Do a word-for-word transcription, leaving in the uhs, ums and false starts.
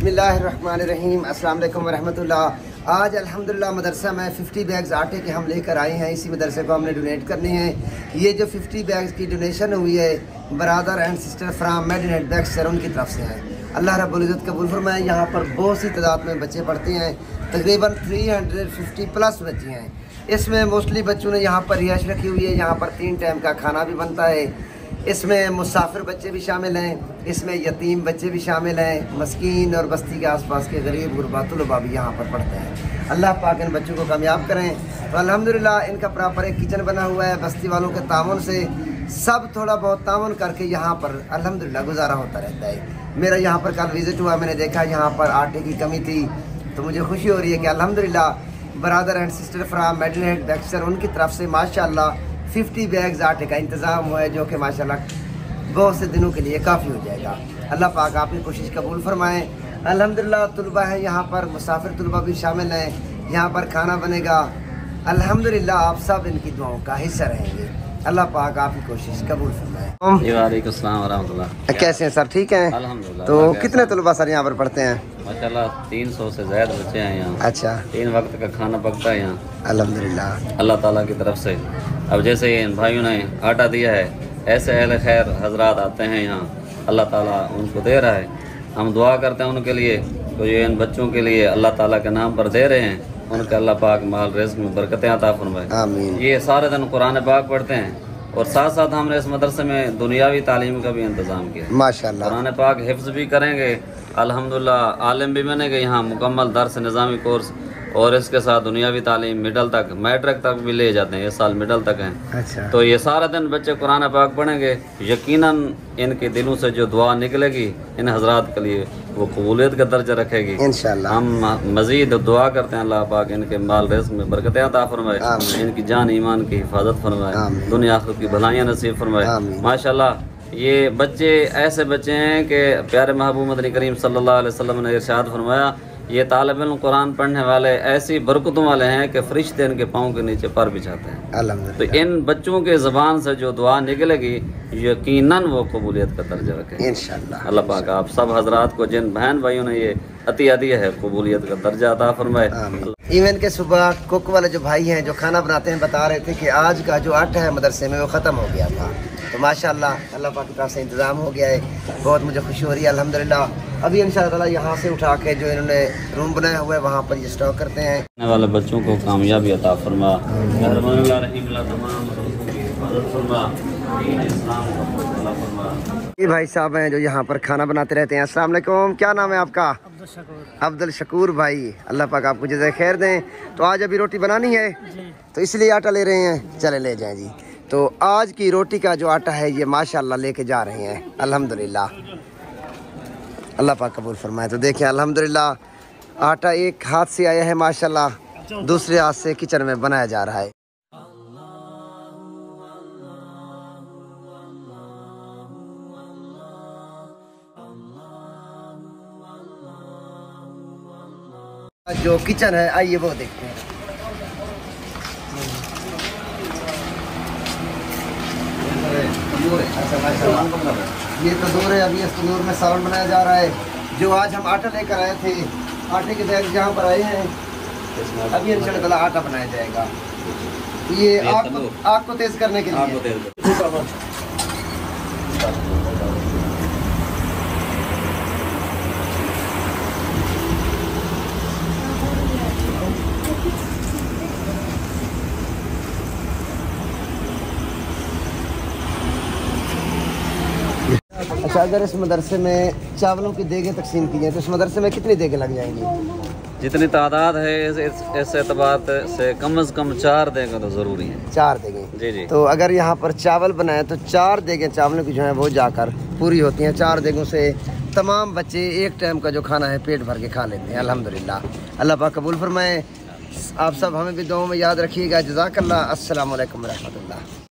बिस्मिल्लाहिर्रहमानिर्रहीम, अस्सलाम वालेकुम वरहमतुल्लाह। आज अल्हम्दुलिल्लाह मदरसा में फिफ्टी बैग्स आटे के हम लेकर आए हैं। इसी मदरसे को हमने डोनेट करने हैं। ये जो फिफ्टी बैग्स की डोनेशन हुई है brother and sister from Medinet Buxar उनकी तरफ से है। अल्लाह रब्बुल इज़्ज़त कबूल फरमाए। यहाँ पर बहुत सी तादाद में बच्चे पढ़ते हैं, तकरीबन थ्री हंड्रेड फिफ्टी प्लस बच्चे हैं। इसमें मोस्टली बच्चों ने यहाँ पर रिहाइश रखी हुई है। यहाँ पर तीन टाइम का खाना भी बनता है। इसमें मुसाफिर बच्चे भी शामिल हैं, इसमें यतीम बच्चे भी शामिल हैं, मस्कीन और बस्ती के आसपास के गरीब गुरबा तलबा भी यहाँ पर पढ़ते हैं। अल्लाह पाक इन बच्चों को कामयाब करें। तो अल्हम्दुलिल्लाह इनका प्रॉपर एक किचन बना हुआ है। बस्ती वालों के ताउन से सब थोड़ा बहुत ताउन करके यहाँ पर अल्हम्दुलिल्लाह गुजारा होता रहता है। मेरा यहाँ पर कल विज़िट हुआ, मैंने देखा यहाँ पर आटे की कमी थी, तो मुझे खुशी हो रही है कि अल्हम्दुलिल्लाह brother and sister from Medinet Buxar उनकी तरफ से माशाअल्लाह फिफ्टी बैग्स आटे का इंतज़ाम हुआ है, जो कि माशाल्लाह बहुत से दिनों के लिए काफ़ी हो जाएगा। अल्लाह पाक आपकी कोशिश कबूल फरमाएँ। अल्हम्दुलिल्लाह तुलबा है यहाँ पर, मुसाफिर तुलबा भी शामिल हैं। यहाँ पर खाना बनेगा। अल्हम्दुलिल्लाह आप सब इनकी दुआओं का हिस्सा रहेंगे। अल्लाह पाक आपकी कोशिश कबूल फरमाए। वालेकुम अस्सलाम वरहमतुल्लाह। कैसे हैं सर, ठीक हैं? अल्हम्दुलिल्लाह। तो कितने तुलबा सर यहाँ पर पढ़ते हैं? माशाल्लाह तीन सौ से ज़्यादा बच्चे हैं यहाँ। अच्छा, तीन वक्त का खाना पकता है यहाँ अल्हम्दुलिल्लाह अल्लाह ताला की तरफ से। अब जैसे इन भाइयों ने आटा दिया है, ऐसे अहले खैर हजरात आते हैं यहाँ, अल्लाह ताला उनको दे रहा है। हम दुआ करते हैं उनके लिए, तो ये इन बच्चों के लिए अल्लाह ताला के नाम पर दे रहे हैं। उनके अल्लाह पाक माल रिज़्क़ में बरकतें अता फरमाए, आमीन। ये सारे दिन कुरान पाक पढ़ते हैं और साथ साथ हमने इस मदरसे में दुनियावी तालीम का भी इंतज़ाम किया माशाअल्लाह। कुरान पाक हिफ्ज़ भी करेंगे, अल्हम्दुलिल्लाह आलिम भी बनेंगे यहाँ, मुकम्मल दर्स निज़ामी कोर्स, और इसके साथ दुनियावी तालीम मिडल तक, मैट्रिक तक भी ले जाते हैं। इस साल मिडल तक हैं। अच्छा। तो ये सारा दिन बच्चे कुरान पाक पढ़ेंगे, यकीनन इनके दिलों से जो दुआ निकलेगी इन हजरात के लिए वो कबूलियत का दर्जा रखेगी इंशाअल्लाह। हम मज़ीद दुआ करते हैं अल्लाह पाक इनके माल रिज़्क़ में बरकतें अता फरमाए, इनकी जान ईमान की हिफाजत फरमाए, दुनिया आखिरत की भलाइयाँ नसीब फरमाए। माशाअल्लाह ये बच्चे ऐसे बच्चे हैं कि प्यारे महबूब मदनी करीम सल्लल्लाहु अलैहि वसल्लम ने इरशाद फरमाया, ये तालिब इल्म कुरान पढ़ने वाले ऐसी बरकतों वाले हैं कि फरिश्ते इनके पाँव के नीचे पर बिछाते हैं। अल्हम्दुलिल्लाह। तो इन बच्चों के ज़बान से जो दुआ निकलेगी यकीनन वो कबूलियत का दर्जा रखें इंशाअल्लाह। अल्लाह पाक आप सब हजरात को, जिन बहन भाइयों ने ये अतिया दिया है, कबूलियत का दर्जा अता फरमाए। इवन के सुबह कुक वाले जो भाई हैं जो खाना बनाते हैं बता रहे थे कि आज का जो आटा है मदरसे में वो ख़त्म हो गया था। तो माशाअल्लाह अल्लाह पाक की तरफ से इंतज़ाम हो गया है। बहुत मुझे खुशी हो रही है अल्हम्दुलिल्लाह। अभी इंशाअल्लाह यहाँ से उठा के जो इन्होंने रूम बनाया हुआ है वहाँ पर ये स्टॉक करते हैं। आने वाले बच्चों को कामयाबी अता फरमा। ये भाई साहब हैं जो यहाँ पर खाना बनाते रहते हैं। अस्सलाम वालेकुम, क्या नाम है आपका? अब्दुल शकूर। अब्दुल शकूर भाई, अल्लाह पाक आपको जज़ाए खैर दें। तो आज अभी रोटी बनानी है तो इसलिए आटा ले रहे हैं, चले ले जाएं जी। तो आज की रोटी का जो आटा है ये माशाअल्लाह लेके जा रहे हैं अल्हम्दुलिल्लाह। अल्लाह पाक कबूल फरमाए। तो देखिए अल्हम्दुलिल्लाह आटा एक हाथ से आया है माशाअल्लाह, दूसरे हाथ से किचन में बनाया जा रहा है। जो किचन है आइए वो देखते हैं। ये तंदूर है, अभी इस तंदूर में सालन बनाया जा रहा है। जो आज हम आटा लेकर आए थे, आटे के बैग यहाँ पर आए हैं, अभी इंशाअल्लाह आटा बनाया जाएगा। ये आग को, आग को तेज करने के लिए। अच्छा, अगर इस मदरसे में चावलों की देगें तकसीम की जाए तो इस मदरसे में कितनी देगें लग जाएंगी? जितनी तादाद है इस, इस, इस एतबार से कम अज़ कम चार देगें तो ज़रूरी हैं। चार देगें? जी जी। तो अगर यहाँ पर चावल बनाए तो चार देगें चावलों की जो है वो जाकर पूरी होती हैं। चार देगों से तमाम बच्चे एक टाइम का जो खाना है पेट भर के खा लेते हैं अल्हम्दुलिल्लाह। अल्लाह पाक कबूल फरमाए। आप सब हमें भी दुआओं में याद रखिएगा। जज़ाकल्लाह। अस्सलामु अलैकुम रहमतुल्लाह।